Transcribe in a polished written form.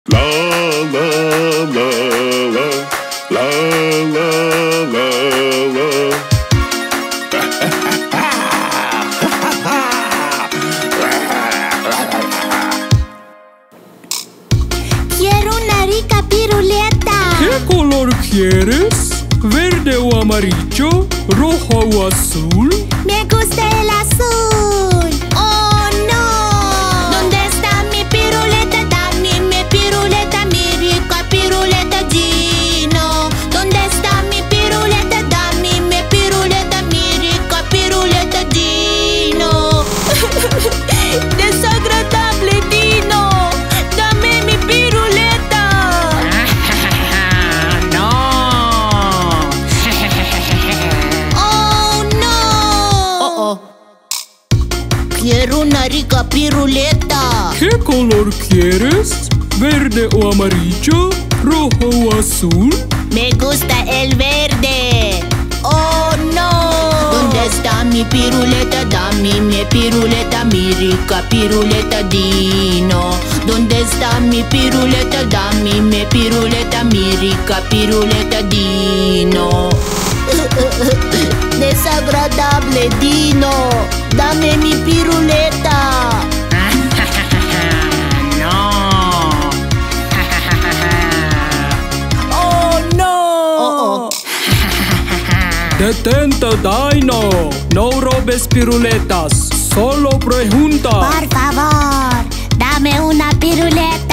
La la la la la la la la. Quiero una rica piruleta. ¿Qué color quieres? ¿Verde o amarillo? ¿Rojo o azul? Me gusta el azul. ¡Oh, no! ¿Dónde está mi piruleta? Dame mi piruleta, mi rica piruleta Dino. ¿Dónde está mi piruleta? Dame mi piruleta, mi rica piruleta Dino. Desagradable Dino, dame mi piruleta. ¡No! ¡Oh, no! Oh. Quiero una rica piruleta. ¿Qué color quieres? ¿Verde o amarillo? ¿Rojo o azul? Me gusta el verde. ¡Oh, no! ¿Dónde está mi piruleta? Dame mi piruleta, mi rica piruleta Dino. ¿Dónde está mi piruleta? Dame mi piruleta, mi rica piruleta Dino. Desagradable Dino, dame mi piruleta. ¡No! ¡Oh, no! ¡Detente, Dino! No robes piruletas, solo pregunta. Por favor, dame una piruleta.